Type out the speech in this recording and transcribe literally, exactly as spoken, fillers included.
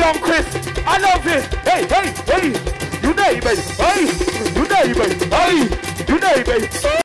young Chris. I love it. Hey, hey, hey. You know it, baby. Hey, you know it, baby. Hey, you know it, baby.